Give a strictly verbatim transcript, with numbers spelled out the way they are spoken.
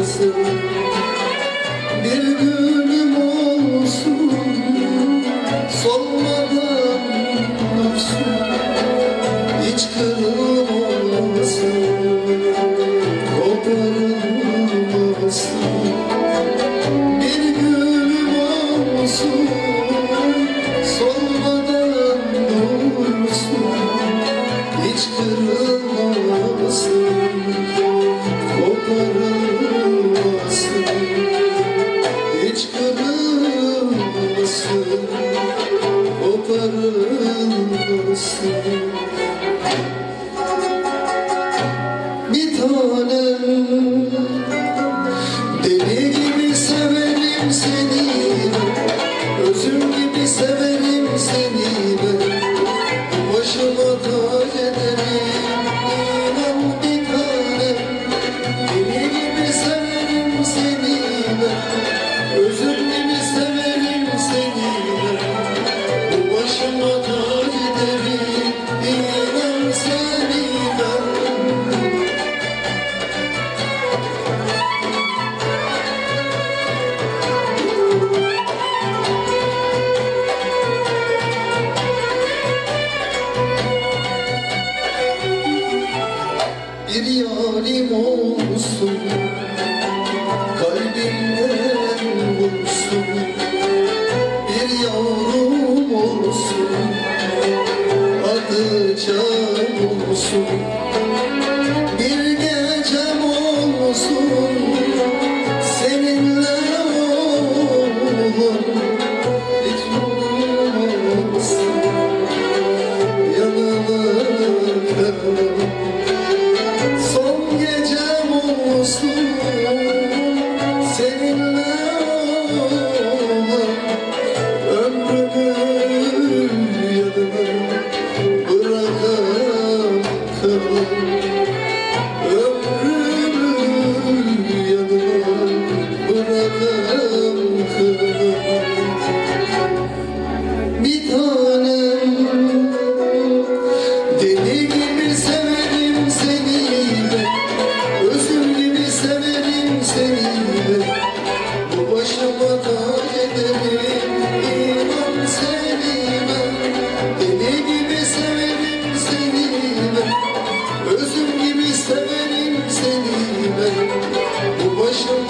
olmasın, bir gülüm olsun, solmadan dursun, hiç kırılmasın, koparılmasın. Bir gülüm olsun, solmadan dursun, hiç kırılmasın, koparılmasın, hiç kırılmasın, koparılmasın. Bir tanem, deli gibi severim seni ben, özüm gibi severim seni ben, başıma tac ederim inan bir tanem. Deli gibi severim seni ben, özüm gibi severim seni ben, başıma tac ederim inan seni ben. Bir yarim olsun, kalbimden vursun, bir yavrum olsun, adı Can olsun, bir gecem olsun, seninle olur, hiç olmasın, yanıma kalır. Son gecem olsun, seninle olur, ömrümü yanına bırakamam, ömrümü yanına bırakamam. Bir tanem, deli gibi severim seni ben, özüm gibi severim seni ben, bu başıma tac ederim inan seni ben. Deli gibi severim seni ben, özüm gibi severim seni ben, bu başıma